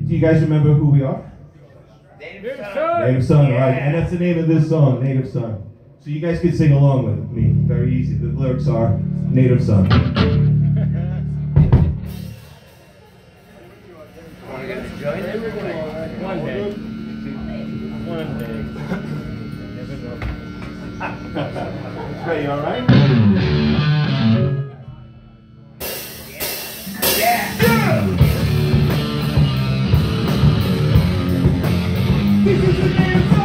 Do you guys remember who we are? Native Son. Native Son, Yeah. right? And that's the name of this song, Native Son. So you guys can sing along with me. Very easy. The lyrics are Native Son. One day. One day. Ray, you all right? Yeah. This is the Native Son.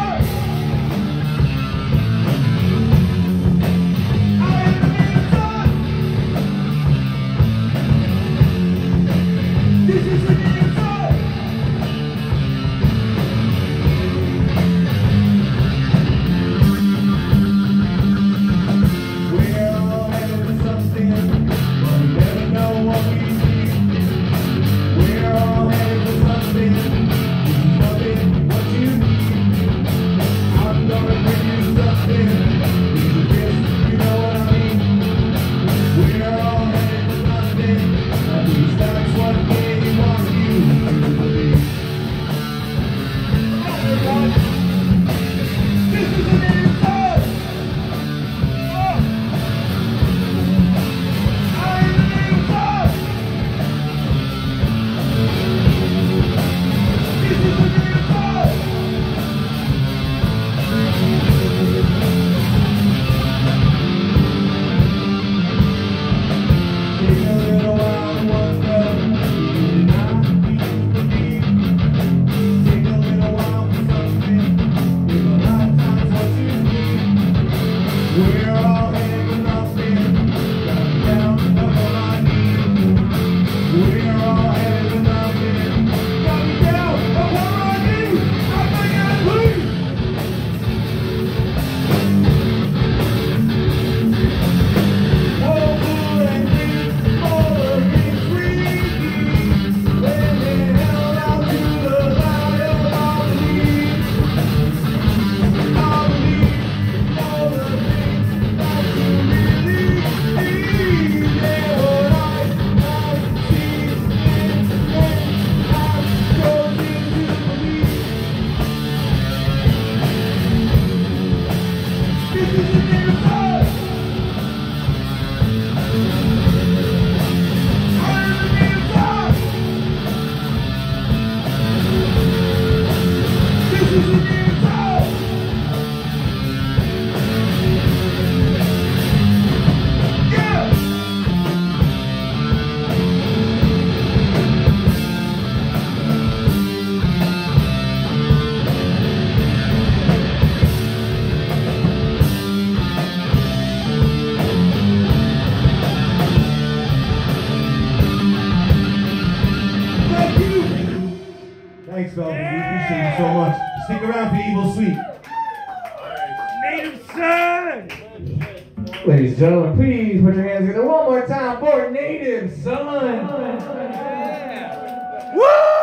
Thanks, Velvet. We appreciate you so much. Stick around for Evil Sweet. Native Son! Ladies and gentlemen, please put your hands together one more time for Native Son. Woo!